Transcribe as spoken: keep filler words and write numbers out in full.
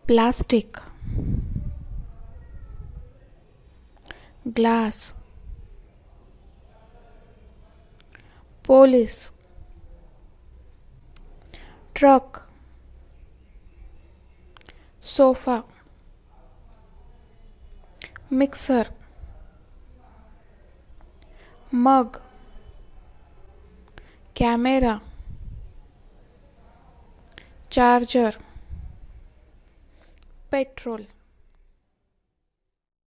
plastic, glass, police, truck, sofa, mixer, mug, camera, charger, petrol.